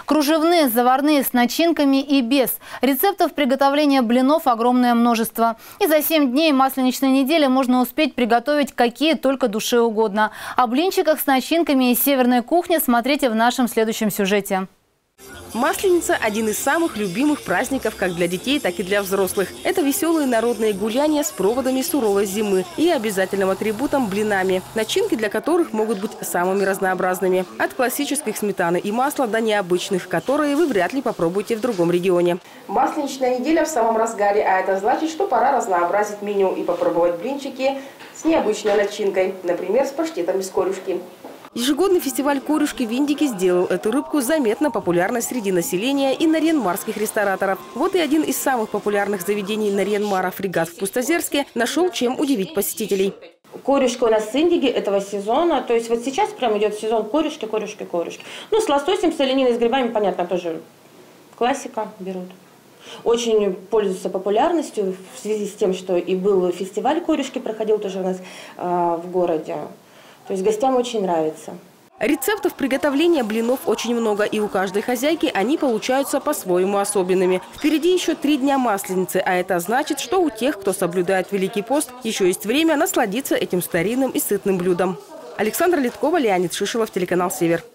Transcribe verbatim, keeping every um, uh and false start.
Кружевные, заварные, с начинками и без. Рецептов приготовления блинов огромное множество. И за семь дней масленичной недели можно успеть приготовить какие только душе угодно. О блинчиках с начинками из северной кухни смотрите в нашем следующем сюжете. Масленица – один из самых любимых праздников как для детей, так и для взрослых. Это веселые народные гуляния с проводами суровой зимы и обязательным атрибутом – блинами, начинки для которых могут быть самыми разнообразными. От классических сметаны и масла до необычных, которые вы вряд ли попробуете в другом регионе. Масленичная неделя в самом разгаре, а это значит, что пора разнообразить меню и попробовать блинчики с необычной начинкой, например, с паштетом из корюшки. Ежегодный фестиваль корюшки в Виндике сделал эту рыбку заметно популярной среди населения и нарьян-марских рестораторов. Вот и один из самых популярных заведений нарьян-мара «Фрегат» в Пустозерске нашел, чем удивить посетителей. Корюшка у нас с Индиги этого сезона. То есть вот сейчас прям идет сезон корюшки, корюшки, корюшки. Ну, с лососем, с олениной, с грибами, понятно, тоже классика берут. Очень пользуется популярностью в связи с тем, что и был фестиваль корюшки, проходил тоже у нас э, в городе. То есть гостям очень нравится. Рецептов приготовления блинов очень много, и у каждой хозяйки они получаются по-своему особенными. Впереди еще три дня Масленицы, а это значит, что у тех, кто соблюдает Великий пост, еще есть время насладиться этим старинным и сытным блюдом. Александра Литкова, Леонид Шишелов, телеканал «Север».